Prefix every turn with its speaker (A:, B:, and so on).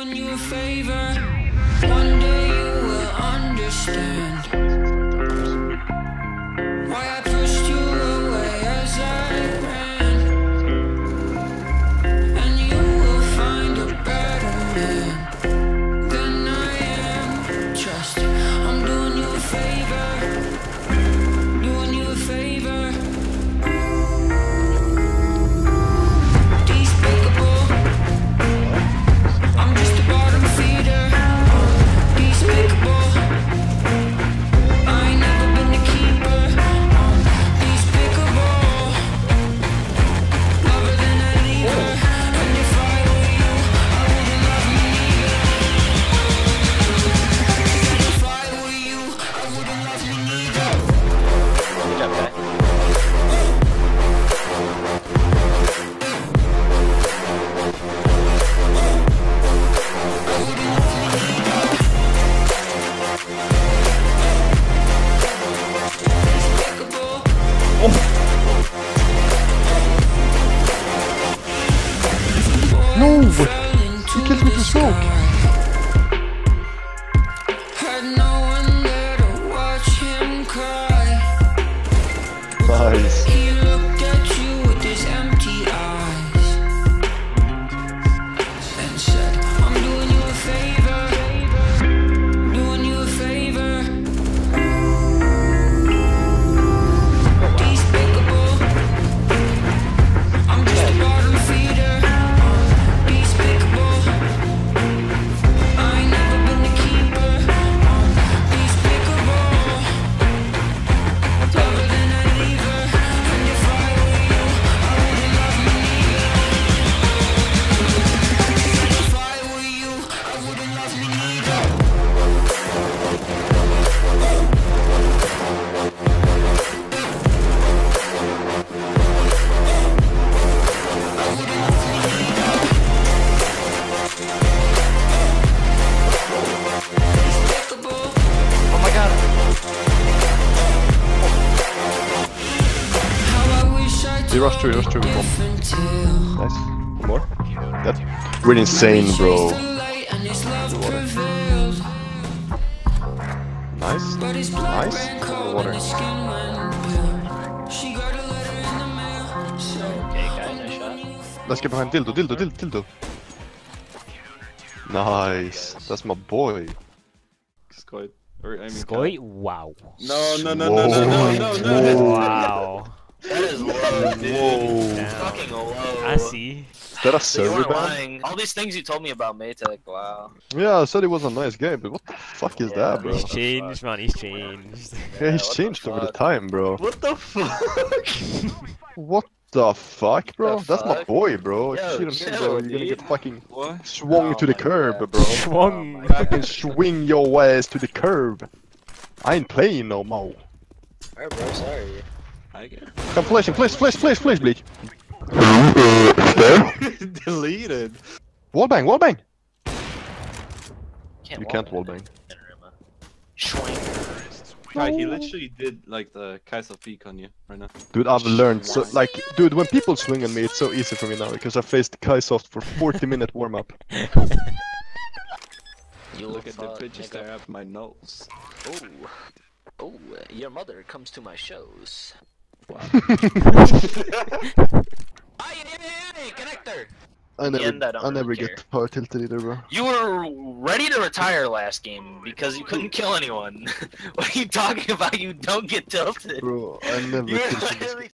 A: doing you a favor. One day you will understand why I pushed you away as I ran. And you will find a better man than I am. Trust, I'm doing you a favor. Doing you a favor. Despicable. I'm just a bottom feeder. Despicable. I ain't never been the keeper. Despicable. Lover than a leaver. And if I were you, I wouldn't love me neither. If I were you, I wouldn't love me neither.
B: Good job, guy.
C: No! He killed me with smoke!
A: Had no one there to watch him cry.
C: Nice.
A: He looked at you with his empty eyes and said, I'm doing you a favor. Doing you a favor. Despicable. I'm just a bottom feeder. Despicable. I ain't never been the keeper. Despicable. Lover than a leaver. And if I were you, I wouldn't love me neither. If I were you, I wouldn't love me neither. Despicable.
B: Oh my god.
A: How I wish I
C: He rushed through,
A: told a
C: we won.
A: different tale.
C: Nice. One more? That's really insane, bro.
A: Chased the light and his love prevailed.
C: Nice.
A: But his blood
C: Nice.
A: ran
C: The
A: cold
C: water.
A: and his skin went pale. She got a letter in the mail. So
B: Okay, guy, nice shot.
C: Let's get behind Dildo. Nice. That's my boy.
D: Squid. Or, I mean,
E: Skoy? Wow.
D: No.
E: Wow.
B: That is low, dude.
E: Damn.
B: Fucking low.
E: I see.
C: Is that a
B: You
C: server
B: weren't
C: ban?
B: lying. All these things you told me about Maytech, wow.
C: Yeah, I said it was a nice game, but what the fuck is that, bro?
E: He's changed, man. He's changed.
C: Yeah, he's
B: what the
C: changed over the
B: fuck?
C: time, bro.
D: What the fuck?
C: What the fuck, bro?
B: The
C: That's my
B: fuck?
C: boy, bro.
B: Yo,
C: Shit on him,
B: chill,
C: bro. You're gonna
B: dude.
C: get fucking
D: What?
C: swung
B: Oh
C: to the
B: my
C: curb,
B: God.
C: bro.
E: Swung.
C: Fucking swing your ass to the curb. I ain't playing no more.
B: Alright, bro, sorry.
D: I get
C: Come flash, Bleach.
D: deleted.
C: Wallbang.
B: Can't
C: You can't wallbang.
B: Schwing.
D: Kai, he literally did like the Kaisoft peek on you right now.
C: Dude, I've learned so, like, dude, when people swing on me, it's so easy for me now because I faced Kaisoft for 40-minute warm-up.
B: You
D: Look at the pictures there up my nose.
B: Oh, your mother comes to my shows.
D: Wow.
B: Ay, connector!
C: I
B: In the end, I
C: never,
B: don't
C: I never
B: really
C: get power tilted either, bro.
B: You were ready to retire last game because you couldn't kill anyone. What are you talking about? You don't get tilted.
C: Bro, I never
B: You were
C: tilted this
B: literally